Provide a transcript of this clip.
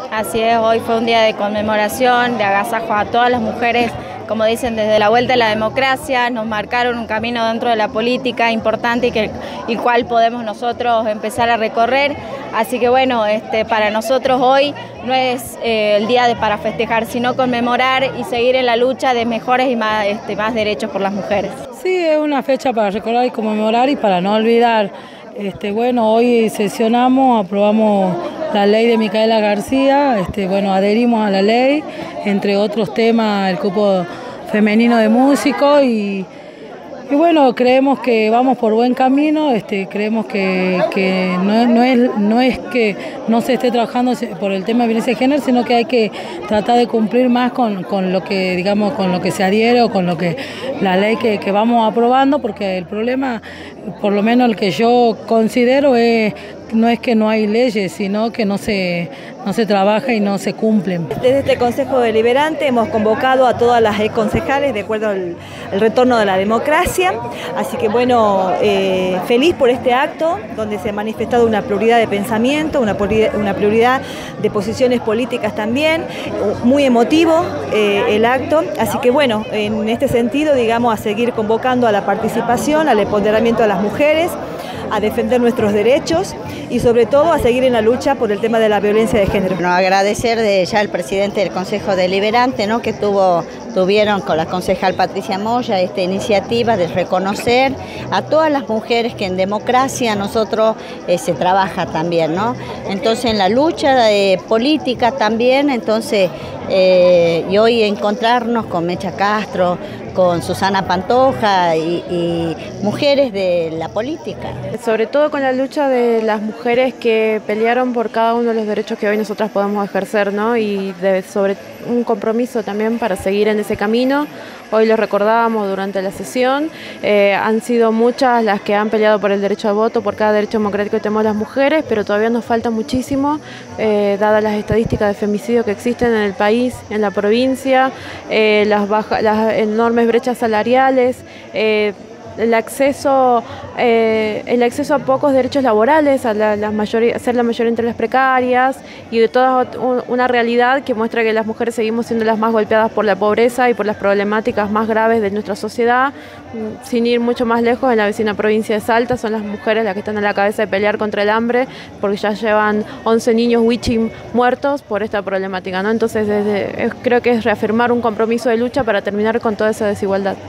Así es, hoy fue un día de conmemoración, de agasajo a todas las mujeres, como dicen, desde la vuelta a la democracia. Nos marcaron un camino dentro de la política importante y cual podemos nosotros empezar a recorrer. Así que bueno, para nosotros hoy no es el día para festejar, sino conmemorar y seguir en la lucha de mejores y más derechos por las mujeres. Sí, es una fecha para recordar y conmemorar y para no olvidar. Bueno, hoy sesionamos, aprobamos la ley de Micaela García, bueno, adherimos a la ley, entre otros temas, el cupo femenino de músicos y bueno, creemos que vamos por buen camino, creemos que no es que no se esté trabajando por el tema de violencia de género, sino que hay que tratar de cumplir más con lo que, digamos, con lo que se adhiere o con lo que la ley que vamos aprobando, porque el problema, por lo menos el que yo considero, no es que no hay leyes, sino que no se trabaja y no se cumplen. Desde este Consejo Deliberante hemos convocado a todas las concejales de acuerdo al retorno de la democracia, así que bueno, feliz por este acto donde se ha manifestado una pluralidad de pensamiento, una pluralidad de posiciones políticas también, muy emotivo el acto, así que bueno, en este sentido, digamos, a seguir convocando a la participación, al empoderamiento de las mujeres, a defender nuestros derechos y sobre todo a seguir en la lucha por el tema de la violencia de género. Bueno, agradecer ya al presidente del Consejo Deliberante, ¿no?, que tuvieron con la concejal Patricia Moya esta iniciativa de reconocer a todas las mujeres que en democracia nosotros se trabaja también, ¿no? Entonces en la lucha política también, entonces y hoy encontrarnos con Mecha Castro, con Susana Pantoja y mujeres de la política. Sobre todo con la lucha de las mujeres que pelearon por cada uno de los derechos que hoy nosotras podemos ejercer, ¿no? Y sobre un compromiso también para seguir en ese camino. Hoy lo recordábamos durante la sesión, han sido muchas las que han peleado por el derecho al voto, por cada derecho democrático que tenemos las mujeres, pero todavía nos falta muchísimo, dadas las estadísticas de femicidio que existen en el país, en la provincia, las enormes brechas salariales, el acceso a pocos derechos laborales, a ser la mayoría entre las precarias y de toda una realidad que muestra que las mujeres seguimos siendo las más golpeadas por la pobreza y por las problemáticas más graves de nuestra sociedad. Sin ir mucho más lejos, en la vecina provincia de Salta son las mujeres las que están a la cabeza de pelear contra el hambre, porque ya llevan 11 niños wichim muertos por esta problemática, ¿no? Entonces creo que es reafirmar un compromiso de lucha para terminar con toda esa desigualdad.